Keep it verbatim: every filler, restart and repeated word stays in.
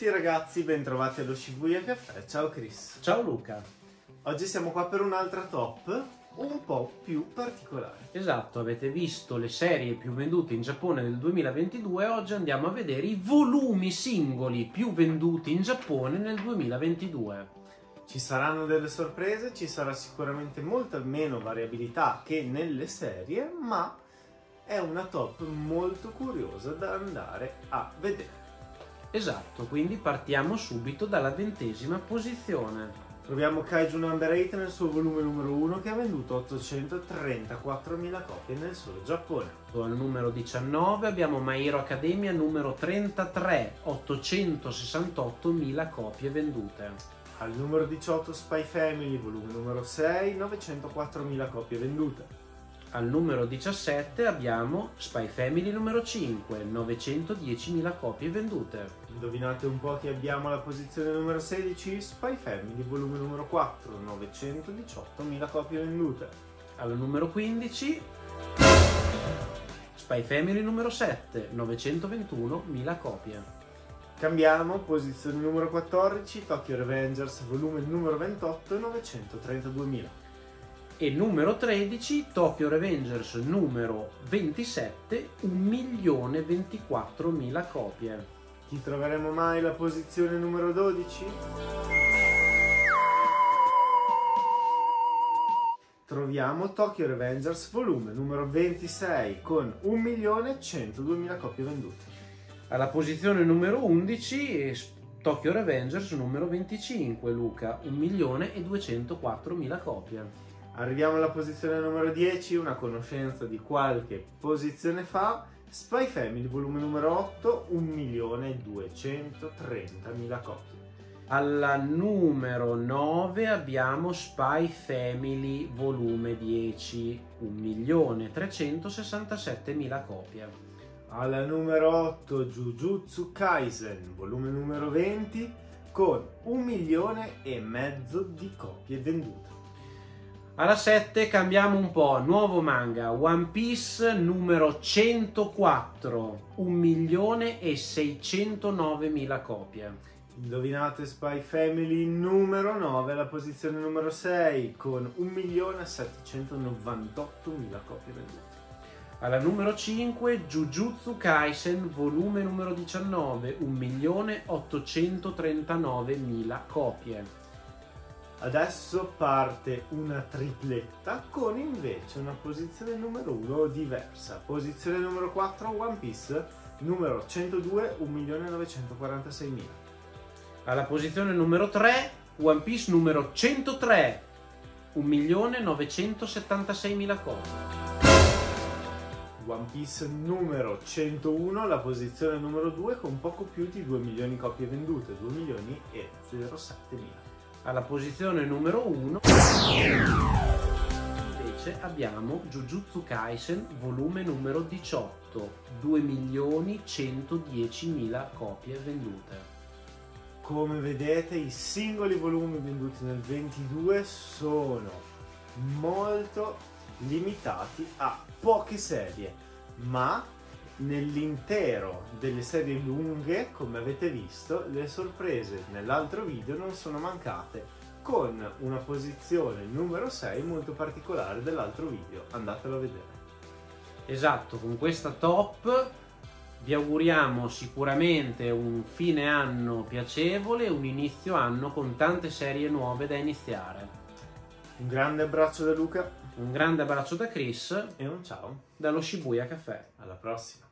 tutti ragazzi, bentrovati allo Shibuya Caffè. Ciao Chris. Ciao Luca. Oggi siamo qua per un'altra top un po' più particolare. Esatto, avete visto le serie più vendute in Giappone nel duemilaventidue, oggi andiamo a vedere i volumi singoli più venduti in Giappone nel duemilaventidue. Ci saranno delle sorprese, ci sarà sicuramente molta meno variabilità che nelle serie, ma è una top molto curiosa da andare a vedere. Esatto, quindi partiamo subito dalla ventesima posizione. Troviamo Kaiju Number otto nel suo volume numero uno che ha venduto ottocentotrentaquattromila copie nel solo Giappone. Al numero diciannove abbiamo My Hero Academia numero trentatré, ottocentosessantottomila copie vendute. Al numero diciotto Spy Family volume numero sei, novecentoquattromila copie vendute. Al numero diciassette abbiamo Spy Family numero cinque, novecentodiecimila copie vendute. Indovinate un po' chi abbiamo alla posizione numero sedici? Spy Family volume numero quattro, novecentodiciottomila copie vendute. Al numero quindici Spy Family numero sette, novecentoventunomila copie. Cambiamo, posizione numero quattordici, Tokyo Revengers volume numero ventotto, novecentotrentaduemila. E numero tredici, Tokyo Revengers numero ventisette, un milione ventiquattromila copie. Chi troveremo mai la posizione numero dodici? Troviamo Tokyo Revengers volume numero ventisei con un milione centoduemila copie vendute. Alla posizione numero undici, Tokyo Revengers numero venticinque, Luca, un milione duecentoquattromila copie. Arriviamo alla posizione numero dieci, una conoscenza di qualche posizione fa, Spy Family volume numero otto, un milione duecentotrentamila copie. Alla numero nove abbiamo Spy Family volume dieci, un milione trecentosessantasettemila copie. Alla numero otto Jujutsu Kaisen volume numero venti con un milione e mezzo di copie vendute. Alla sette cambiamo un po', nuovo manga, One Piece numero centoquattro, un milione e seicentonovemila copie. Indovinate Spy Family numero nove, alla posizione numero sei, con un milione settecentonovantottomila copie vendute. Alla numero cinque Jujutsu Kaisen volume numero diciannove, un milione ottocentotrentanovanomila copie. Adesso parte una tripletta con invece una posizione numero uno diversa. Posizione numero quattro One Piece numero centodue, un milione novecentoquarantaseimila. Alla posizione numero tre One Piece numero centotré, un milione novecentosettantaseimila copie. One Piece numero centouno, la posizione numero due con poco più di due milioni di copie vendute, due milioni e settemila. Alla posizione numero uno invece abbiamo Jujutsu Kaisen volume numero diciotto, due milioni centodiecimila copie vendute. Come vedete i singoli volumi venduti nel ventidue sono molto limitati a poche serie, ma nell'intero delle serie lunghe, come avete visto, le sorprese nell'altro video non sono mancate, con una posizione numero sei molto particolare dell'altro video, andatelo a vedere. Esatto, con questa top vi auguriamo sicuramente un fine anno piacevole, un inizio anno con tante serie nuove da iniziare. Un grande abbraccio da Luca, un grande abbraccio da Chris e un ciao dallo Shibuya Caffè. Alla prossima!